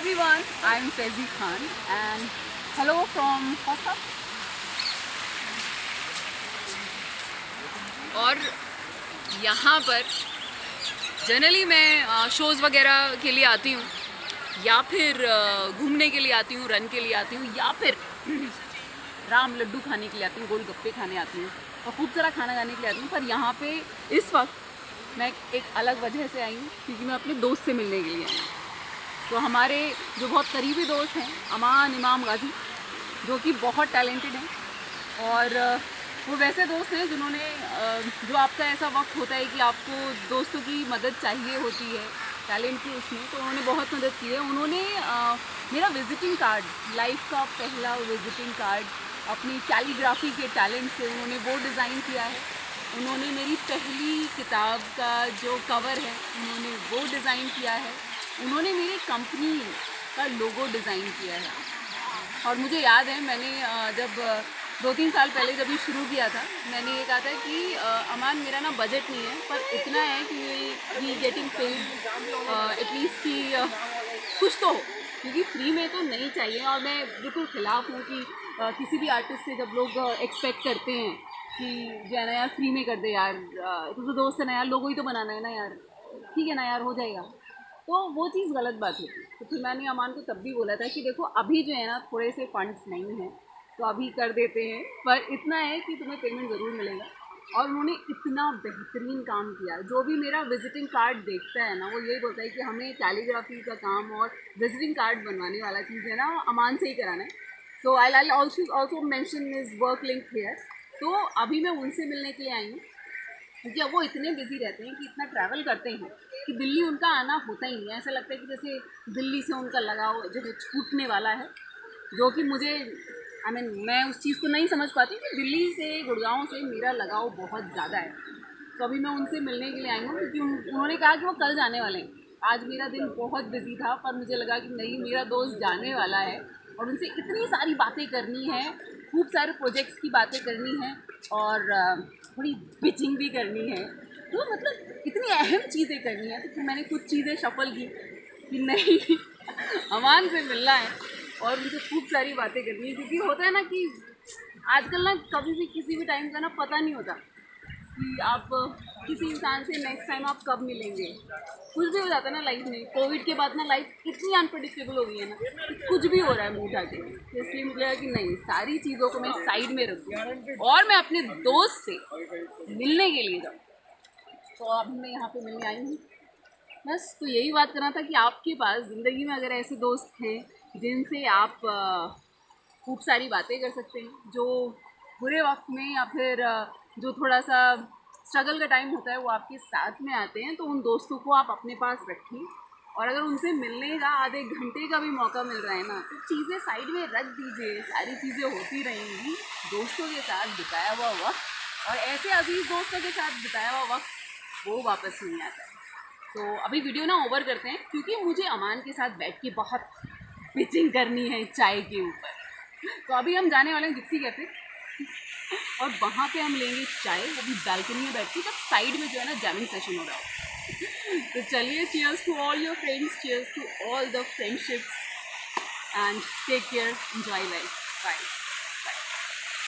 everyone, I am Faizi Khan and hello from WhatsApp. और यहाँ पर जनरली मैं शोज़ वगैरह के लिए आती हूँ या फिर घूमने के लिए आती हूँ, रन के लिए आती हूँ या फिर राम लड्डू खाने के लिए आती हूँ, गोलगप्पे खाने आती हूँ और खूब सारा खाना खाने के लिए आती हूँ। पर यहाँ पे इस वक्त मैं एक अलग वजह से आई हूँ क्योंकि मैं अपने दोस्त से मिलने के लिए आई हूँ। तो हमारे जो बहुत करीबी दोस्त हैं अमान इमाम गाजी, जो कि बहुत टैलेंटेड हैं और वो वैसे दोस्त हैं जिन्होंने जो आपका ऐसा वक्त होता है कि आपको दोस्तों की मदद चाहिए होती है टैलेंट की, उसमें तो उन्होंने बहुत मदद की है। उन्होंने मेरा विज़िटिंग कार्ड, लाइफ का पहला विज़िटिंग कार्ड अपनी कैलीग्राफी के टैलेंट से उन्होंने वो डिज़ाइन किया है। उन्होंने मेरी पहली किताब का जो कवर है उन्होंने वो डिज़ाइन किया है। उन्होंने मेरी कंपनी का लोगो डिज़ाइन किया है। और मुझे याद है मैंने जब 2-3 साल पहले जब ये शुरू किया था, मैंने ये कहा था कि अमान मेरा ना बजट नहीं है पर इतना है कि वी गेटिंग पेड एटलीस्ट कि कुछ तो हो, क्योंकि फ्री में तो नहीं चाहिए। और मैं बिल्कुल ख़िलाफ़ हूँ कि किसी भी आर्टिस्ट से जब लोग एक्सपेक्ट करते हैं कि जो है ना यार फ्री में कर दे यार, तो दोस्त है ना यार, लोगो ही तो बनाना है ना यार, ठीक है ना यार, हो जाएगा, तो वो चीज़ गलत बात है। तो फिर मैंने अमान को तब भी बोला था कि देखो अभी जो है ना थोड़े से फंड्स नहीं हैं तो अभी कर देते हैं, पर इतना है कि तुम्हें पेमेंट ज़रूर मिलेगा। और उन्होंने इतना बेहतरीन काम किया। जो भी मेरा विज़िटिंग कार्ड देखता है ना वो यही बोलता है कि हमें कैलीग्राफी का काम और विज़िटिंग कार्ड बनवाने वाला चीज़ है ना अमान से ही कराना है। तो I also mention is work link here. तो अभी मैं उनसे मिलने के लिए आई हूँ क्योंकि अब वो इतने बिजी रहते हैं कि इतना ट्रैवल करते हैं कि दिल्ली उनका आना होता ही नहीं है। ऐसा लगता है कि जैसे दिल्ली से उनका लगाव जो है छूटने वाला है, जो कि मुझे मैं उस चीज़ को नहीं समझ पाती कि दिल्ली से गुड़गांव से मेरा लगाव बहुत ज़्यादा है। तो अभी मैं उनसे मिलने के लिए आई हूँ क्योंकि उन्होंने कहा कि वो कल जाने वाले हैं। आज मेरा दिन बहुत बिजी था पर मुझे लगा कि नहीं, मेरा दोस्त जाने वाला है और उनसे इतनी सारी बातें करनी है, खूब सारे प्रोजेक्ट्स की बातें करनी है और थोड़ी पिचिंग भी करनी है। तो मतलब इतनी अहम चीज़ें करनी है। तो फिर मैंने कुछ चीज़ें शफल की कि नहीं अमान से मिलना है और उनसे खूब सारी बातें करनी है, क्योंकि होता है ना कि आजकल ना कभी भी किसी भी टाइम का ना पता नहीं होता कि आप किसी इंसान से नेक्स्ट टाइम आप कब मिलेंगे। कुछ भी हो जाता है ना लाइफ में। कोविड के बाद ना लाइफ इतनी अनप्रडिक्टेबल हो गई है ना, कुछ भी हो रहा है मुँह उठा के। तो इसलिए मुझे लगा कि नहीं, सारी चीज़ों को मैं साइड में रखूँ और मैं अपने दोस्त से मिलने के लिए जाऊँ। तो अभी मैं यहाँ पे मिलने आई हूँ। बस तो यही बात करना था कि आपके पास ज़िंदगी में अगर ऐसे दोस्त हैं जिनसे आप खूब सारी बातें कर सकते हैं, जो बुरे वक्त में या फिर जो थोड़ा सा स्ट्रगल का टाइम होता है वो आपके साथ में आते हैं, तो उन दोस्तों को आप अपने पास रखिए। और अगर उनसे मिलने का आधे घंटे का भी मौका मिल रहा है ना, तो चीज़ें साइड में रख दीजिए। सारी चीज़ें होती रहेंगी। दोस्तों के साथ बिताया हुआ वक्त और ऐसे अजीज़ दोस्तों के साथ बिताया हुआ वक्त वो वापस नहीं आता है। तो अभी वीडियो ना ओवर करते हैं क्योंकि मुझे अमान के साथ बैठ के बहुत पिचिंग करनी है चाय के ऊपर। तो अभी हम जाने वाले हैं जिप्सी कैफे और वहाँ पे हम लेंगे चाय, वो भी बालकनी में बैठ के, तब साइड में जो है ना जैमिंग सेशन हो रहा हो। तो चलिए, cheers to all your friends, cheers to all the friendships and take care, enjoy life, bye.